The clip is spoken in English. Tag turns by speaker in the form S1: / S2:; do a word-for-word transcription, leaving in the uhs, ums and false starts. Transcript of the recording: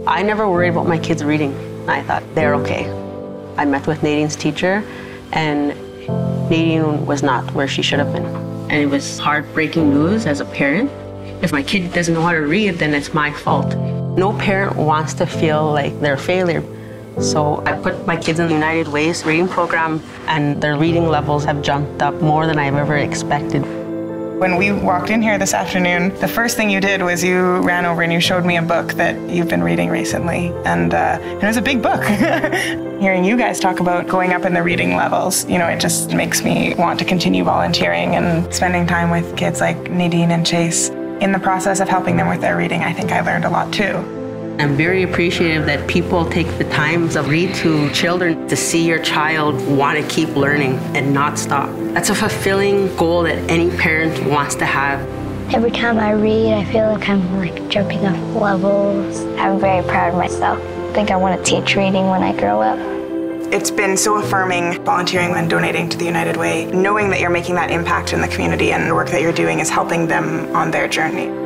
S1: I never worried about my kids reading. I thought they're okay. I met with Nadine's teacher, and Nadine was not where she should have been. And it was heartbreaking news as a parent. If my kid doesn't know how to read, then it's my fault. No parent wants to feel like they're a failure. So I put my kids in the United Way's reading program, and their reading levels have jumped up more than I've ever expected.
S2: When we walked in here this afternoon, the first thing you did was you ran over and you showed me a book that you've been reading recently, and uh, it was a big book. Hearing you guys talk about going up in the reading levels, you know, it just makes me want to continue volunteering and spending time with kids like Nadine and Jayce. In the process of helping them with their reading, I think I learned a lot too.
S1: I'm very appreciative that people take the time to read to children, to see your child want to keep learning and not stop. That's a fulfilling goal that any parent wants to have.
S3: Every time I read, I feel like I'm like jumping up levels. I'm very proud of myself. I think I want to teach reading when I grow up.
S2: It's been so affirming volunteering and donating to the United Way, knowing that you're making that impact in the community and the work that you're doing is helping them on their journey.